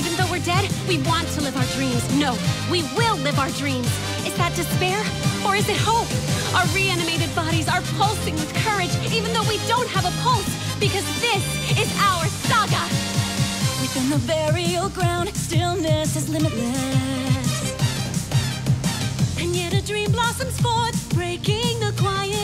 Even though we're dead, we want to live our dreams. No, we will live our dreams. Is that despair? Or is it hope? Our reanimated bodies are pulsing with courage, even though we don't have a pulse, because this is our saga! Within the burial ground, stillness is limitless. And yet a dream blossoms forth, breaking the quiet.